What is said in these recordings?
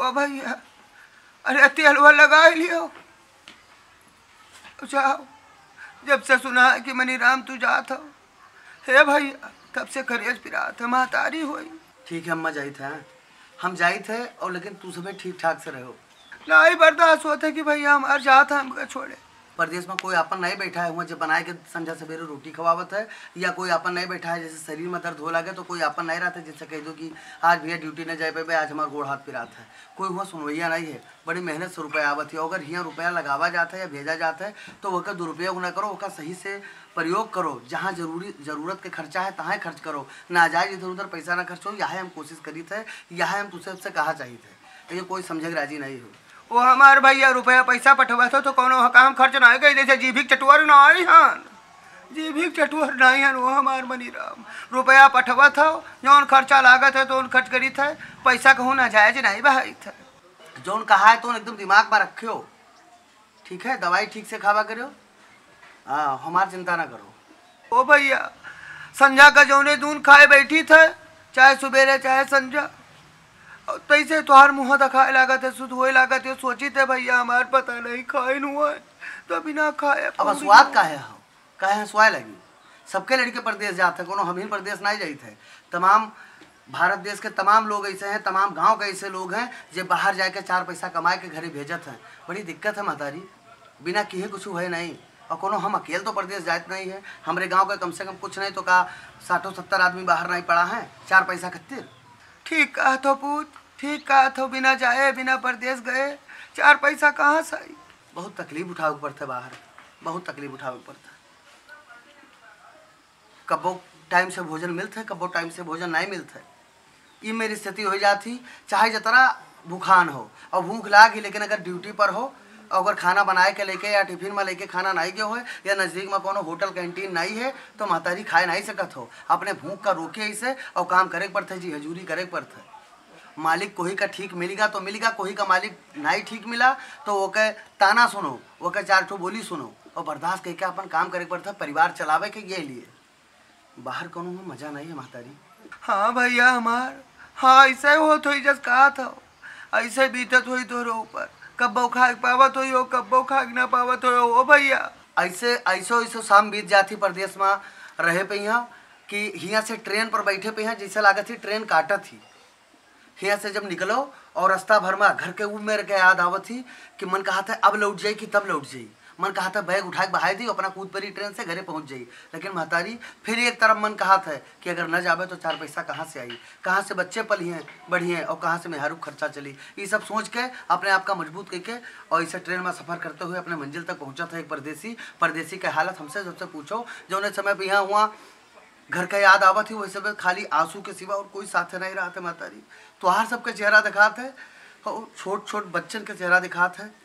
ओ भैया, अरे तेलवा लगा लियो। जाओ, जब से सुना है कि मनीराम तू जात हो, हे भैया, तब से करेज पिरा था महतारी हुई। ठीक है अम्मा, जाई थे हम जाई थे, और लेकिन तू सब ठीक ठाक से रहो। लाई बर्दाश्त होता कि भैया हमारे जात हमका छोड़े। परदेश में कोई अपन नहीं बैठा है हुआ जो बनाए के संझा सवेरे रोटी खवावत है, या कोई अपन नहीं बैठा है जैसे शरीर में दर्द हो लगे तो कोई अपन नहीं रहता जिससे कह दो कि आज भैया ड्यूटी न जाए पे, आज हमारा गोड़ हाथ पिरात है। कोई हुआ सुनवैया नहीं है, बड़ी मेहनत से रुपया आवत है। अगर यहाँ रुपया लगावा जाता है या भेजा जाता है तो वह दुरुपयोग न करो, वह सही से प्रयोग करो। जहाँ जरूरत के खर्चा है तहाँ खर्च करो, नाजायज इधर उधर पैसा ना खर्च हो। यह हम कोशिश करी थे, यह हम तुझसे कहा चाहिए थे, ये कोई समझे राजी नहीं हो। वो हमार भैया रुपया पैसा पठवा तो कोनो काम खर्च ना गई, जैसे जीभिक चटुअर ना आई हन, जीभिक चटुअर नहीं हन। वो हमार मनीराम रुपया पठवा था, जौन खर्चा लागत है तो उन खर्च करी थे, पैसा कहूँ ना जायज नहीं बहाई थे। जौन कहा है तो एकदम दिमाग में रखियो, ठीक है? दवाई ठीक से खावा करो, हाँ हमारी चिंता ना करो। ओ भैया, संझा का जौने दून खाए बैठी थे, चाहे सुबेरे चाहे संझा, तैसे तुहार मुँह दिखाए लागत है, शुद्ध हुए लागत है। सोची थे भैया हमार पता नहीं खाए हुआ तो बिना खाए। अब स्वाद काहे है स्वाद लगी। सबके लड़के प्रदेश जाते हैं, कोनो हम ही प्रदेश नहीं जाते थे। तमाम भारत देश के तमाम लोग ऐसे हैं, तमाम गांव के ऐसे लोग हैं जो बाहर जाके 4 पैसा कमाए के घरे भेजत हैं। बड़ी दिक्कत है महतारी, बिना किए कुछ है नहीं। और कोनो हम अकेले तो प्रदेश जाते नहीं है, हमारे गाँव का कम से कम कुछ नहीं तो का 60-70 आदमी बाहर नहीं पड़ा है 4 पैसा खातिर। ठीक कहा तो पूत, ठीक कहा तो, बिना जाए बिना परदेश गए 4 पैसा कहाँ से आई। बहुत तकलीफ उठावे पड़ता बाहर, बहुत तकलीफ उठावे पड़ता। कबो टाइम से भोजन मिलता है, कबो टाइम से भोजन नहीं मिलता है। ये मेरी स्थिति हो जाती, चाहे जितना भूखान हो और भूख लागी, लेकिन अगर ड्यूटी पर हो, अगर खाना बनाए के लेके या टिफिन में लेके खाना नहीं गयो है, या नज़दीक में कोनो होटल कैंटीन नहीं है, तो महतारी खाए नहीं सकत हो। अपने भूख का रोके ऐसे और काम करे पड़ता है जी, हजूरी करे पड़ता है। मालिक कोई का ठीक मिलेगा तो मिलेगा, कोई का मालिक नहीं ठीक मिला तो वो के ताना सुनो, वो के 4 ठो बोली सुनो और बर्दाश्त करके अपन काम करे पड़ता है, परिवार चलावे के ये लिए। बाहर कोनो में मजा नहीं है महतारी। हाँ भैया हमार, हाँ ऐसे हो तो जस कहा था, ऐसे बीतत हुई तोरे ऊपर। कब्बो खा पावत हुई हो, कब्बो खा ना पावत हो। ओ भैया ऐसो शाम बीत जाती परदेश में रहे पे यहाँ कि हियाँ से ट्रेन पर बैठे पे यहाँ जैसे लागत थी ट्रेन काटत थी। हियाँ से जब निकलो और रास्ता भर में घर के ऊपर मेरे के याद आवत थी कि मन कहा था अब लौट जाई कि तब लौट जाई। मन कहा था बैग उठा के बहाई दी, अपना कूद परी ट्रेन से घरे पहुंच जाई। लेकिन महतारी फिर एक तरफ मन कहा था कि अगर न जावे तो 4 पैसा कहाँ से आई, कहाँ से बच्चे पली हैं बढ़ी हैं और कहाँ से मेहरू खर्चा चली। ये सब सोच के अपने आप का मजबूत करके और इसे ट्रेन में सफ़र करते हुए अपने मंजिल तक पहुँचा था एक परदेसी का हालत हमसे सबसे पूछो। जो उन्हें समय पर यहाँ हुआ घर का याद आवत थी, वैसे में खाली आंसू के सिवा और कोई साथ नहीं रहा था। महतारी तुहार सबके चेहरा दिखाते है और छोट छोट बच्चन के चेहरा दिखाते है।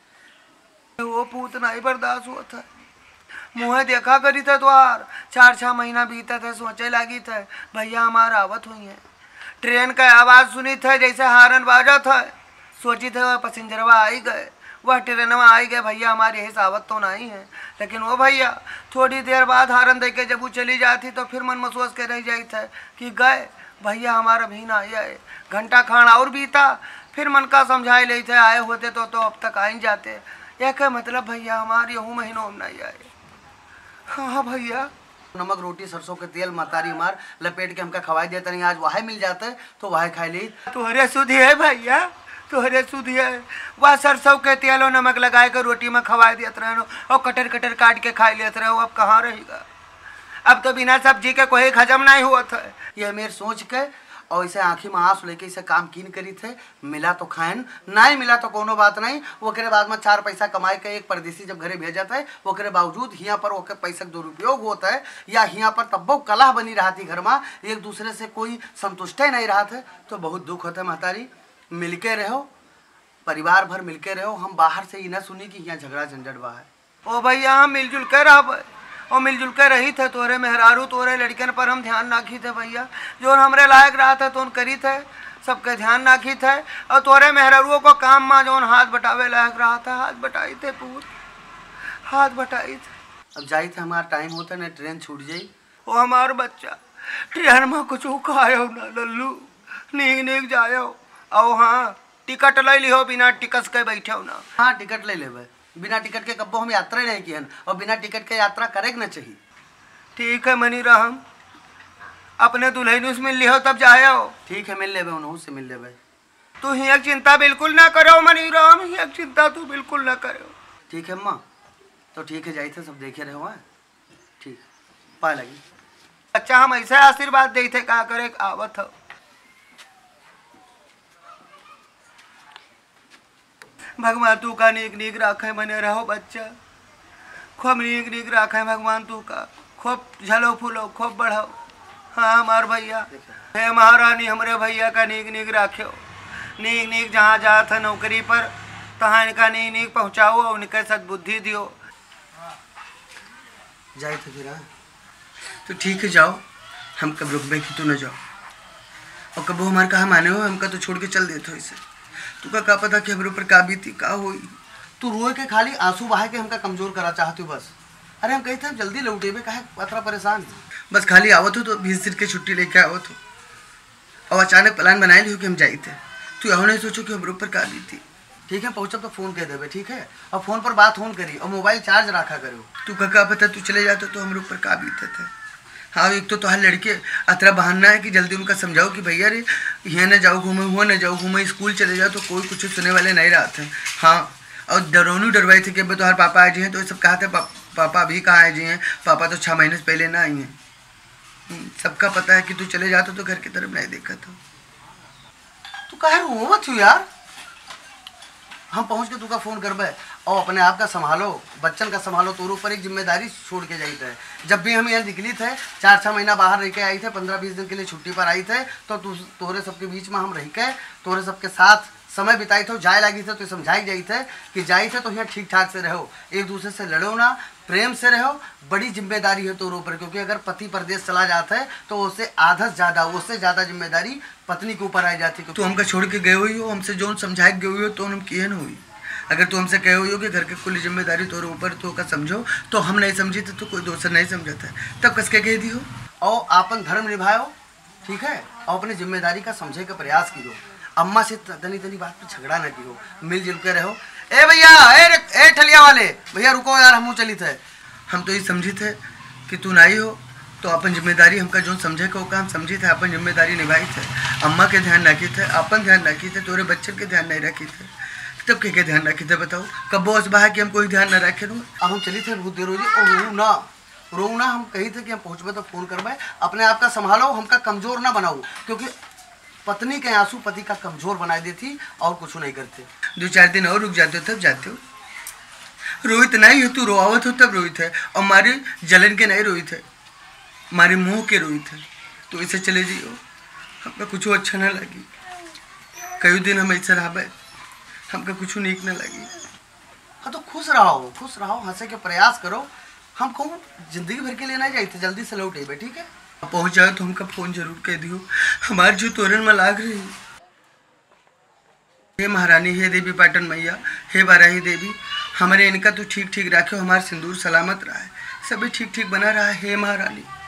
वो पूत नहीं बर्दाश्त होता है। मुँह देखा करी था तुहार, 4-6 महीना बीता था, सोचे लगी था भैया हमारा आवत हुई है। ट्रेन का आवाज़ सुनी था जैसे हारन बाजा था, सोची थे वह पैसेंजरवा आई गए, वह ट्रेनवा आई गए भैया हमारे यही सावत तो नहीं है। लेकिन वो भैया थोड़ी देर बाद हारन दे के जब वो चली जाती तो फिर मन में सोच के रह जाई था कि गए भैया हमारा भी ना आए। घंटा खान और बीता, फिर मन का समझाए ले थे आए होते तो अब तक आ ही जाते। यह क्या मतलब भैया हमारे यहूँ महीनों में नहीं आए। हाँ भैया, नमक रोटी सरसों के तेल महतारी मार लपेट के हमका खवाई देता नहीं, आज वह मिल जाता है तो वह खा ली। तुहरे सुधी है भैया, तुहरे सुधी है। वह सरसों के तेल और नमक लगाए कर रोटी में खवाई देते रहो और कटर कटर काट के खा लेते रहो। अब कहाँ रहेगा, अब तो बिना सब्जी के कोई हजम नहीं हुआ था। यह मेरे सोच के और इसे आँखी में आंसू लेके इसे काम कीन करी थे। मिला तो खाएन, नहीं मिला तो कोनो बात नहीं। वो करे बाद में 4 पैसा कमाए के एक परदेसी जब घरे भेजता है, वो करे बावजूद यहाँ पर वो पैसा का दुरुपयोग होता है या यहाँ पर तब्बो कलह बनी रहा थी घर में, एक दूसरे से कोई संतुष्ट ही नहीं रहा था, तो बहुत दुख होता है। महतारी मिलके रहो, परिवार भर मिलके रहो। हम बाहर से ही न सुनी कि यहाँ झगड़ा झंझट बा है। ओ भैया हम मिलजुल कर रह और मिलजुल कर रही थे, तोरे मेहरारू तोरे लड़कन पर हम ध्यान नाखी थे भैया। जो हमरे लायक रहा था तो करी थे, सबके ध्यान नाखी थे। और तोरे मेहरारुओं को काम में जो हाथ बटावे लायक रहा था हाथ बटाई थे, पूर हाथ बटाई थे। अब जाई थे हमारा टाइम होता न ट्रेन छूट जाई। वो हमार बच्चा ट्रेन में कुछ खायो ना लल्लू, नीक नीक जायो। और हाँ टिकट ले लिहो, बिना टिकट के बैठे हो ना। हाँ टिकट ले लेबै, बिना टिकट के कब्बो हम यात्रा नहीं किहन और बिना टिकट के यात्रा करे ना चाहिए। ठीक है मनी राम, अपने दुल्हन से मिल लिहो तब जाओ। ठीक है मिल लेबै, उन्हों से मिल लेबै। तू ही एक चिंता बिल्कुल ना करो मनी राम, ही एक चिंता तू बिल्कुल ना करो। ठीक है अम्मा, तो ठीक है जाई थे सब देखे रहे हुआ। ठीक पाए लगी। अच्छा हम ऐसे आशीर्वाद दे थे का करे आवत हो। भगवान तू का नीक नीक राखे बने रहो बच्चा, खूब नीक नीक राखे भगवान तू का, खूब झलो फूलो खूब बढ़ाओ। हाँ हमार भैया, हे महारानी हमरे भैया का नीक नीक राख्यो, नीक नीक जहाँ जात है नौकरी पर तहाँ इनका नीक नीक पहुँचाओ और उनके सद्बुद्धि दियो। जाए थे फिर। हाँ तो ठीक है जाओ, हम कब रुकबे कि तू न जाओ, और कबो हमारे कहा माने हो हमका तो छोड़ के चल देते हो इसे। तू का पता कि हमरे ऊपर का बीती का होई। तू रोए के खाली आंसू बहा के हमका कमजोर करा चाहती बस। अरे हम कही थे जल्दी लौटेबे, काहे पतरा परेशान बस खाली आवत हो तो 20 दिन की छुट्टी लेके आवत हो, और अचानक प्लान बनाए लियो कि हम जाई थे। तू यहो नहीं सोचो कि हमरे ऊपर का बीती। ठीक है पहुँचब तो फ़ोन कह देवे, ठीक है, और फ़ोन पर बात होन करी और मोबाइल चार्ज रखा करो। तू का पता तू चले जाते तो हमरे ऊपर का बीते थे। हाँ एक तो हर लड़के अतरा बहाना है कि जल्दी उनका समझाओ कि भैया रे यहाँ न जाओ घूमे, हुआ न जाओ घूमे, स्कूल चले जाओ, तो कोई कुछ सुनने वाले नहीं रहते। हाँ और डरोनू डरवाई थे कि तुम्हारे पापा आए जी हैं, तो ये सब कहा थे पापा अभी कहाँ आए जी हैं, पापा तो 6 महीने से पहले ना आई हैं। सबका पता है कि तू चले जाते तो घर की तरफ नहीं देखा था। तू कहे रोवत हो यार, हम पहुँच के तू का फ़ोन करबे और अपने आप का संभालो, बच्चन का संभालो, तोर ऊपर एक जिम्मेदारी छोड़ के जाई थे। जब भी हम यहाँ निकली थे 4-6 महीना बाहर रह के आई थे, 15-20 दिन के लिए छुट्टी पर आई थे, तो तोरे सबके बीच में हम रह के तोरे सबके साथ समय बिताई थे, जाए लगी थे तो समझाई जाई थे कि जाई थे तो यहाँ ठीक ठाक से रहो, एक दूसरे से लड़ो ना, प्रेम से रहो। बड़ी जिम्मेदारी है तोर ऊपर, क्योंकि अगर पति परदेश चला जाता है तो उससे आधा ज़्यादा, उससे ज़्यादा जिम्मेदारी पत्नी के ऊपर आई जाती है। तो हमका छोड़ के गए हुई हो, हमसे जो समझाए गए हुई हो तो हम किए न हुई। अगर तू हमसे कहे हुई हो कि घर की कुल जिम्मेदारी तोरे ऊपर तो का समझो, तो हम नहीं समझी थे तो कोई दूसरा नहीं समझा था, तब कस के कह दी हो। और आपन धर्म निभाओ, ठीक है, और अपनी जिम्मेदारी का समझे का प्रयास कीजिए। अम्मा से तनी बात पर झगड़ा ना की हो, मिलजुल के रहो। ए भैया, ए ठलिया वाले भैया रुको यार, हमू चली थे। हम तो ये समझी थे कि तू नहीं हो तो अपन जिम्मेदारी हमका जो समझे को हम समझी थे, अपन जिम्मेदारी निभाई थे। अम्मा के ध्यान रखी थे, अपन ध्यान रखी थे, तोरे बच्चन के ध्यान नहीं रखी थे, तब के ध्यान रखी थे बताओ। कब बोस बहा कि हम कोई ध्यान न रखे रू। अब हम चली थे बहुत देर हो जी, और रो ना हम कही थे कि हम पहुँचबे तो फ़ोन करबे। अपने आप का संभालो, हमका कमज़ोर ना बनाओ, क्योंकि पत्नी के आंसू पति का कमज़ोर बना देती और कुछ नहीं करते। 2-4 दिन और रुक जाते हो तब जाते हो। रोहित नहीं हो तू, रोआवत हो तब रोहित है, और मारी जलन के नहीं रोहित है, मारे मुँह के रोहित है। तो इसे चले जाइयो, हमका कुछ अच्छा ना लगी। कई दिन हम ऐसे रह, हमका कुछ नीक न लगी। हाँ तो खुश रहो, हंसे के प्रयास करो। हम कहूँ जिंदगी भर के लिए नहीं जाते, जल्दी से लौटे बे, ठीक है। पहुँच जाओ तो हमका फ़ोन जरूर कह दियो, हमारी जो तोरण में लाग रही। हे महारानी, हे देवी पाटन मैया, हे बाराही देवी, हमारे इनका तो ठीक ठीक रखे, हमारा सिंदूर सलामत रहा है, सभी ठीक ठीक बना रहा है। हे महारानी।